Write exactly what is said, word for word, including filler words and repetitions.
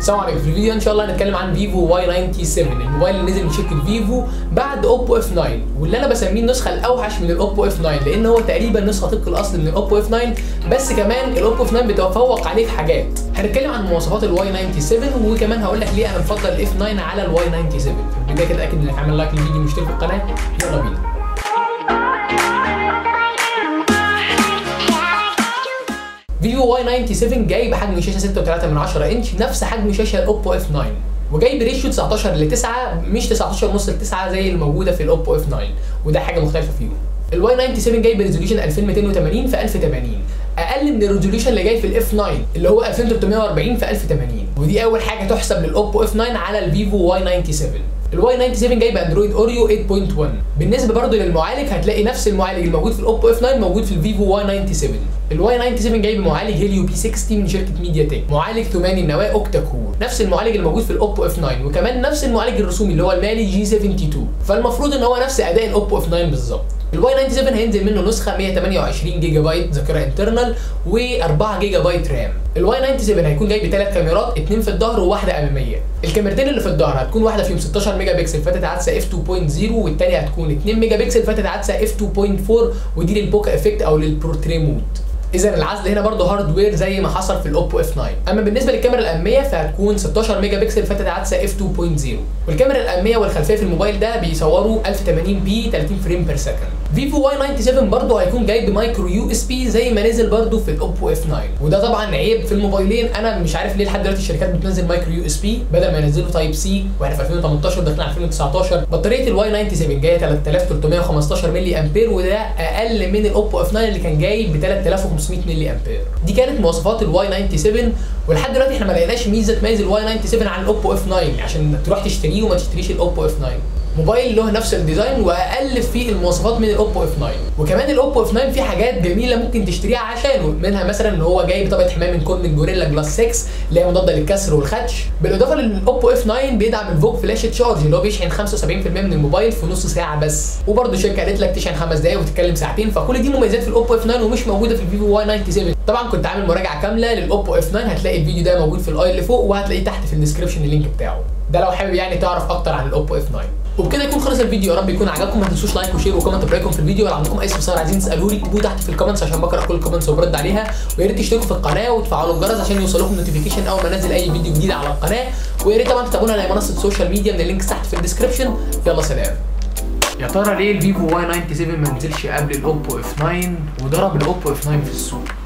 السلام عليكم. في الفيديو ان شاء الله هنتكلم عن فيفو واي سبعة وتسعين، الموبايل اللي نزل من شركه فيفو بعد اوبو اف تسعة، واللي انا بسميه النسخه الاوحش من الاوبو اف تسعة، لان هو تقريبا نسخه طبق الاصل من الاوبو اف تسعة، بس كمان الاوبو اف تسعة بيتفوق عليه في حاجات. هنتكلم عن مواصفات الواي سبعة وتسعين، وكمان هقول لك ليه انا بفضل الاف تسعة على الواي سبعة وتسعين. في البدايه كده اكد انك عامل لايك للفيديو ومشترك في القناه. يلا بينا. فيفو واي سبعة وتسعين جاي بحجم شاشه ستة فاصلة ثلاثة من عشرة انش، نفس حجم شاشه الاوبو اف تسعة، وجاي بريشيو تسعتاشر ل تسعة، مش تسعتاشر ونص ل تسعة زي الموجوده في الاوبو اف تسعة، وده حاجه مختلفه فيهم. الواي سبعة وتسعين جاي بريزوليوشن ألفين ومئتين وثمانين في ألف وثمانين، اقل من الريزوليوشن اللي جاي في الاف تسعة اللي هو ألفين وثلاثمئة وأربعين في ألف وثمانين، ودي اول حاجه تحسب للاوبو اف تسعة على الفيفو واي سبعة. الواي سبعة جاي باندرويد اوريو ثمانية نقطة واحد. بالنسبه برضو للمعالج هتلاقي نفس المعالج الموجود في الاوبو اف تسعة موجود في الفيفو واي سبعة. الواي سبعة جاي بمعالج هيليو بي ستين من شركه ميديا تك، معالج ثماني النواه اوكتا كور، نفس المعالج الموجود في الاوبو اف تسعة، وكمان نفس المعالج الرسومي اللي هو المالي جي اتنين وسبعين، فالمفروض ان هو نفس اداء الاوبو اف تسعة بالظبط. الواي سبعة هينزل منه نسخه مئة وثمانية وعشرين جيجا بايت ذاكره انترنال و4 جيجا بايت رام. الواي سبعة هيكون جاي بثلاث كاميرات، اثنين في الظهر وواحده اماميه. الكاميرتين اللي في الظهر هتكون واحده فيهم ستاشر ميجا بكسل فتحه عدسه اف اتنين نقطة صفر، والثانيه هتكون اتنين ميجا بكسل فتحه عدسه اف اتنين نقطة أربعة، ودي للبوكا افكت او للبورتريه مود. اذا العزل هنا برضه هاردوير زي ما حصل في الاوبو اف تسعة. اما بالنسبه للكاميرا الاماميه فهتكون ستاشر ميجا بكسل فتحه عدسه اف اتنين نقطة صفر، والكاميرا الاماميه والخلفيه في الموبايل ده بيصوروا ألف وثمانين بي ثلاثين فريم بير سكند. فيفو واي سبعة برضه هيكون جاي بمايكرو يو اس بي زي ما نزل برضه في الاوبو اف تسعة، وده طبعا عيب في الموبايلين. انا مش عارف ليه لحد دلوقتي الشركات بتنزل مايكرو يو اس بي بدل ما ينزلوا تايب سي، واحنا في ألفين وتمنتاشر داخلين على ألفين وتسعتاشر. بطاريه الواي سبعة جايه ثلاثة آلاف وثلاثمئة وخمستاشر ملي امبير، وده اقل من الاوبو اف تسعة اللي كان جاي ب ثلاثة آلاف وخمسمئة ملي امبير. دي كانت مواصفات الواي سبعة، ولحد دلوقتي احنا ما لقيناش ميزه تميز الواي سبعة عن الاوبو اف تسعة عشان تروح تشتريه وما تشتريش الاوبو اف تسعة. موبايل له نفس الديزاين واقل في المواصفات من الاوبو اف تسعة، وكمان الاوبو اف تسعة فيه حاجات جميله ممكن تشتريها عشانه، منها مثلا ان هو جاي بطبقه حمايه من كورنينج جوريلا جلاس ستة اللي هي مضاده للكسر والخدش، بالاضافه للاوبو اف تسعة بيدعم الفوج فلاش تشارج اللي هو بيشحن خمسة وسبعين بالمئة من الموبايل في نص ساعه بس، وبرده الشركه قالت لك تشحن خمس دقائق وتتكلم ساعتين، فكل دي مميزات في الاوبو اف تسعة ومش موجوده في الفيفو واي سبعة. طبعا كنت عامل مراجعه كامله للاوبو اف تسعة، هتلاقي الفيديو ده موجود في الاي اللي فوق، وهتلاقيه تحت في الديسكربشن اللينك بتاعه، ده لو حابب يعني تعرف اكتر عن الاوبو اف تسعة. وبكده يكون خلص الفيديو، يا رب يكون عجبكم. ما تنسوش لايك وشير وكومنت برايكم في الفيديو، ولو عندكم اي استفسار عايزين تسالوه لي اكتبوه تحت في الكومنتس عشان بقرا كل الكومنتس وبرد عليها، ويا ريت تشتركوا في القناه وتفعلوا الجرس عشان يوصلكم نوتيفيكيشن اول ما انزل اي فيديو جديد على القناه، ويا ريت طبعا تتابعونا على منصه سوشيال ميديا من اللينكس تحت في الديسكربشن. يلا سلام. يا ترى ليه الفيفو واي سبعة ما نزلش قبل الاوبو اف تسعة وضرب الاوبو اف تسعة في السوق؟